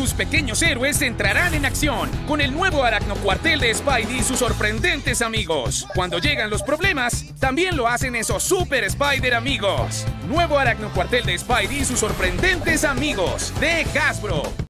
tus pequeños héroes entrarán en acción con el nuevo Aracnocuartel de Spidey y sus sorprendentes amigos. Cuando llegan los problemas, también lo hacen esos Super Spider amigos. Nuevo Aracnocuartel de Spidey y sus sorprendentes amigos de Hasbro.